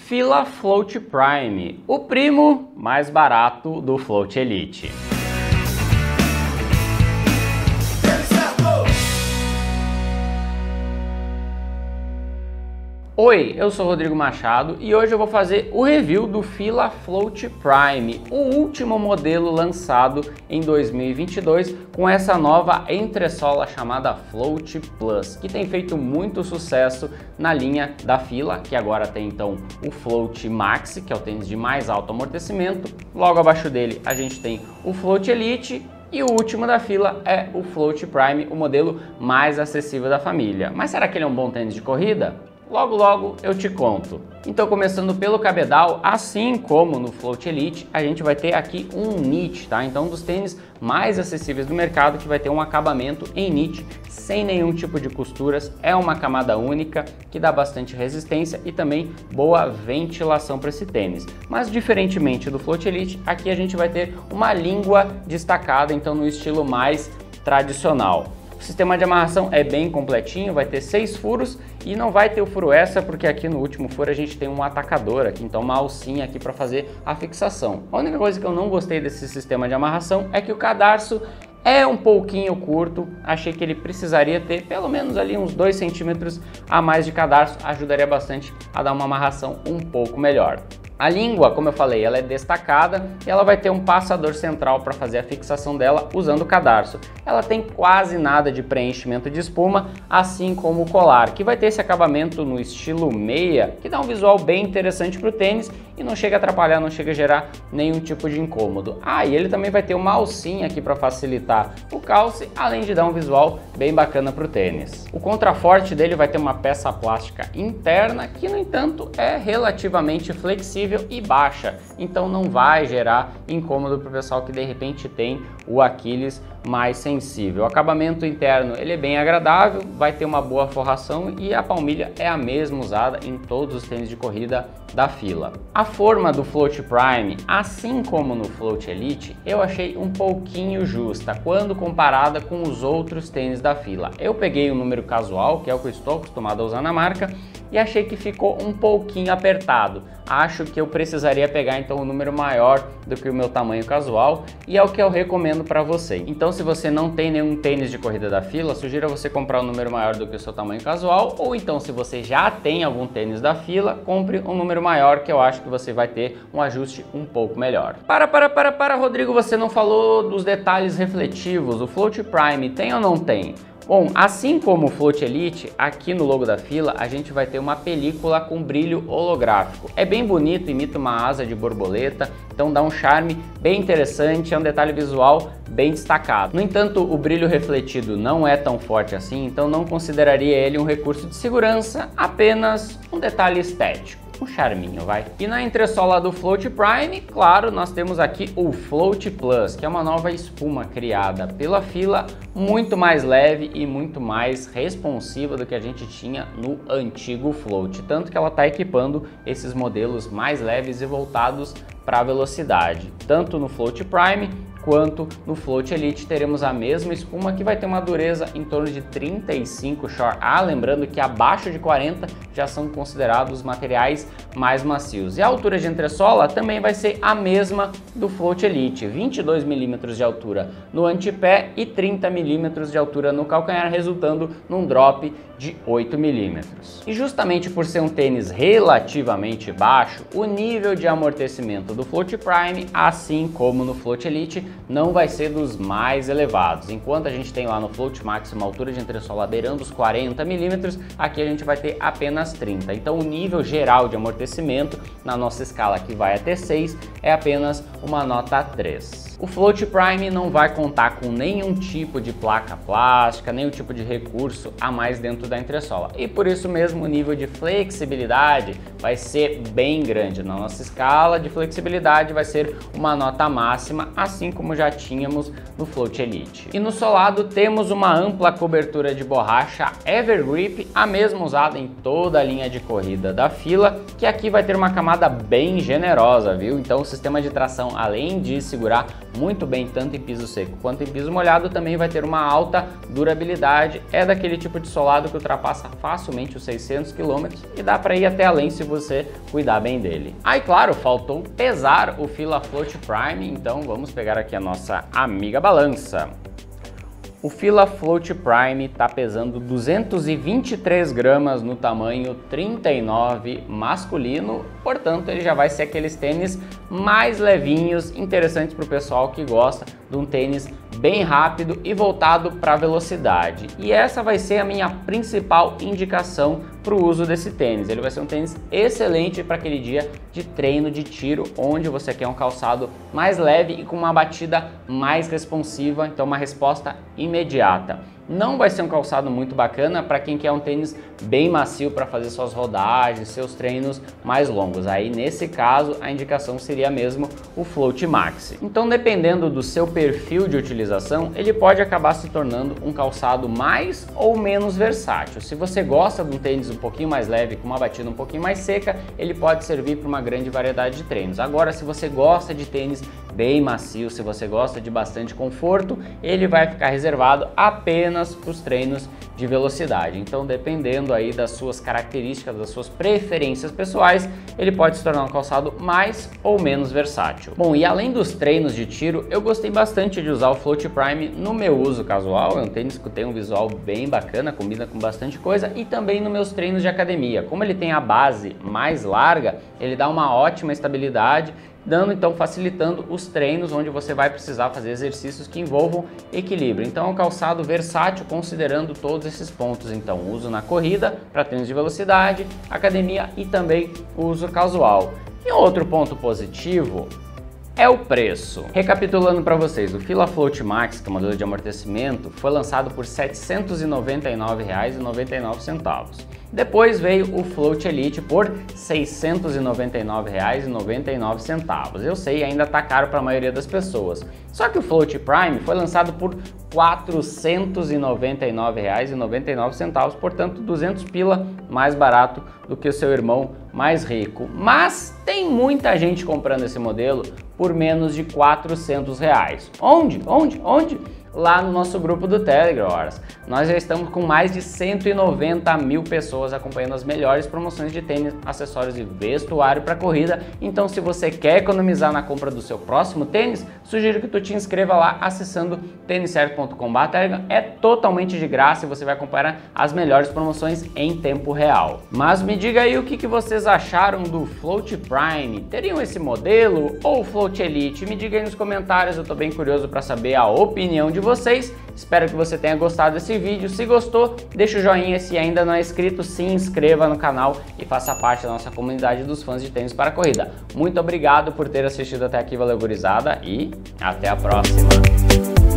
Fila Float Prime, o primo mais barato do Float Elite. Oi, eu sou Rodrigo Machado e hoje eu vou fazer o review do Fila Float Prime, o último modelo lançado em 2022 com essa nova entressola chamada Float Plus, que tem feito muito sucesso na linha da Fila, que agora tem então o Float Maxi, que é o tênis de mais alto amortecimento. Logo abaixo dele a gente tem o Float Elite e o último da fila é o Float Prime, o modelo mais acessível da família. Mas será que ele é um bom tênis de corrida? Logo logo eu te conto. Então, começando pelo cabedal, assim como no Float Elite, a gente vai ter aqui um knit, tá? Então, um dos tênis mais acessíveis do mercado, que vai ter um acabamento em knit, sem nenhum tipo de costuras, é uma camada única, que dá bastante resistência e também boa ventilação para esse tênis. Mas, diferentemente do Float Elite, aqui a gente vai ter uma língua destacada, então no estilo mais tradicional. O sistema de amarração é bem completinho, vai ter 6 furos e não vai ter o furo extra porque aqui no último furo a gente tem um atacador aqui, então uma alcinha aqui para fazer a fixação. A única coisa que eu não gostei desse sistema de amarração é que o cadarço é um pouquinho curto, achei que ele precisaria ter pelo menos ali uns 2 centímetros a mais de cadarço, ajudaria bastante a dar uma amarração um pouco melhor. A língua, como eu falei, ela é destacada e ela vai ter um passador central para fazer a fixação dela usando o cadarço. Ela tem quase nada de preenchimento de espuma, assim como o colar, que vai ter esse acabamento no estilo meia, que dá um visual bem interessante para o tênis e não chega a atrapalhar, não chega a gerar nenhum tipo de incômodo. E ele também vai ter uma alcinha aqui para facilitar o calce, além de dar um visual bem bacana para o tênis. O contraforte dele vai ter uma peça plástica interna, que no entanto é relativamente flexível e baixa, então não vai gerar incômodo para o pessoal que de repente tem o Aquiles mais sensível. O acabamento interno ele é bem agradável, vai ter uma boa forração e a palmilha é a mesma usada em todos os tênis de corrida da fila. A forma do Float Prime, assim como no Float Elite, eu achei um pouquinho justa quando comparada com os outros tênis da fila. Eu peguei o número casual, que é o que eu estou acostumado a usar na marca, e achei que ficou um pouquinho apertado. Acho que eu precisaria pegar então um número maior do que o meu tamanho casual e é o que eu recomendo para você. Então, se você não tem nenhum tênis de corrida da fila, sugiro você comprar um número maior do que o seu tamanho casual, ou então se você já tem algum tênis da fila, compre um número maior, que eu acho que você vai ter um ajuste um pouco melhor. Rodrigo, você não falou dos detalhes refletivos. O Float Prime tem ou não tem? Bom, assim como o Float Elite, aqui no logo da fila a gente vai ter uma película com brilho holográfico. É bem bonito, imita uma asa de borboleta, então dá um charme bem interessante, é um detalhe visual bem destacado. No entanto, o brilho refletido não é tão forte assim, então não consideraria ele um recurso de segurança, apenas um detalhe estético. Um charminho, vai. E na entressola do Float Prime, claro, nós temos aqui o Float Plus, que é uma nova espuma criada pela fila, muito mais leve e muito mais responsiva do que a gente tinha no antigo Float, tanto que ela está equipando esses modelos mais leves e voltados para a velocidade. Tanto no Float Prime quanto no Float Elite teremos a mesma espuma, que vai ter uma dureza em torno de 35 shore. Lembrando que abaixo de 40 já são considerados materiais mais macios. E a altura de entressola também vai ser a mesma do Float Elite, 22 mm de altura no antepé e 30 mm de altura no calcanhar, resultando num drop de 8 mm. E justamente por ser um tênis relativamente baixo, o nível de amortecimento do Float Prime, assim como no Float Elite, não vai ser dos mais elevados. Enquanto a gente tem lá no Float Max uma altura de entressola beirando os 40 mm, aqui a gente vai ter apenas 30. Então o nível geral de amortecimento na nossa escala, que vai até 6, é apenas uma nota 3. O Float Prime não vai contar com nenhum tipo de placa plástica, nenhum tipo de recurso a mais dentro da entressola. E por isso mesmo o nível de flexibilidade vai ser bem grande. Na nossa escala de flexibilidade vai ser uma nota máxima, assim como já tínhamos no Float Elite. E no solado temos uma ampla cobertura de borracha Evergrip, a mesma usada em toda a linha de corrida da fila, que aqui vai ter uma camada bem generosa, viu? Então o sistema de tração, além de segurar muito bem tanto em piso seco quanto em piso molhado, também vai ter uma alta durabilidade, é daquele tipo de solado que ultrapassa facilmente os 600 km e dá para ir até além se você cuidar bem dele. Aí claro, faltou pesar o Fila Float Prime, então vamos pegar aqui a nossa amiga balança. O Fila Float Prime está pesando 223 gramas no tamanho 39 masculino, portanto ele já vai ser aqueles tênis mais levinhos, interessantes para o pessoal que gosta de um tênis bem rápido e voltado para a velocidade. E essa vai ser a minha principal indicação para o uso desse tênis. Ele vai ser um tênis excelente para aquele dia de treino de tiro, onde você quer um calçado mais leve e com uma batida mais responsiva, então uma resposta imediata. Não vai ser um calçado muito bacana para quem quer um tênis bem macio para fazer suas rodagens, seus treinos mais longos. Aí nesse caso a indicação seria mesmo o Float Maxi. Então dependendo do seu perfil de utilização, ele pode acabar se tornando um calçado mais ou menos versátil. Se você gosta de um tênis um pouquinho mais leve, com uma batida um pouquinho mais seca, ele pode servir para uma grande variedade de treinos. Agora, se você gosta de tênis bem macio, se você gosta de bastante conforto, ele vai ficar reservado apenas para os treinos de velocidade. Então, dependendo aí das suas características, das suas preferências pessoais, ele pode se tornar um calçado mais ou menos versátil. Bom, e além dos treinos de tiro, eu gostei bastante de usar o Float Prime no meu uso casual. É um tênis que tem um visual bem bacana, combina com bastante coisa, e também nos meus treinos de academia. Como ele tem a base mais larga, ele dá uma ótima estabilidade, facilitando os treinos onde você vai precisar fazer exercícios que envolvam equilíbrio. Então é um calçado versátil considerando todos esses pontos. Então uso na corrida para treinos de velocidade, academia e também uso casual. E outro ponto positivo é o preço. Recapitulando para vocês, o Fila Float Max, que é o modelo de amortecimento, foi lançado por R$ 799,99. Depois veio o Float Elite por R$ 699,99. Eu sei, ainda está caro para a maioria das pessoas. Só que o Float Prime foi lançado por R$ 499,99, portanto 200 pila mais barato do que o seu irmão mais rico. Mas tem muita gente comprando esse modelo por menos de R$ 400. Onde? Lá no nosso grupo do Telegram. Nós já estamos com mais de 190 mil pessoas acompanhando as melhores promoções de tênis, acessórios e vestuário para corrida. Então, se você quer economizar na compra do seu próximo tênis, sugiro que tu te inscreva lá acessando têniscerto.com/telegram. É totalmente de graça e você vai acompanhar as melhores promoções em tempo real. Mas me diga aí o que vocês acharam do Float Prime. Teriam esse modelo ou o Float Elite? Me diga aí nos comentários, eu tô bem curioso para saber a opinião de vocês. Espero que você tenha gostado desse vídeo. Se gostou, deixa o joinha. Se ainda não é inscrito, se inscreva no canal e faça parte da nossa comunidade dos fãs de tênis para corrida. Muito obrigado por ter assistido até aqui, valeu gurizada, e até a próxima!